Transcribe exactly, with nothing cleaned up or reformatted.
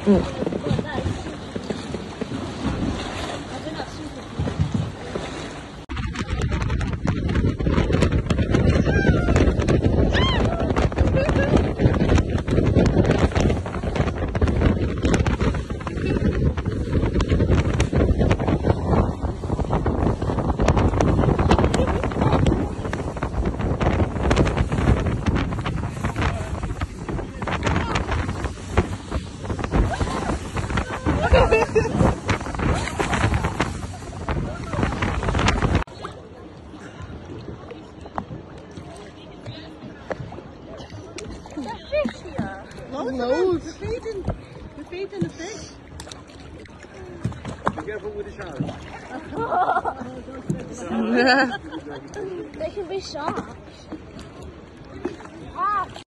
Mm. Fish here. Loads. Loads. We're feeding, we're feeding the fish. Be careful with the sharks. Yeah. They can be sharks. Ah.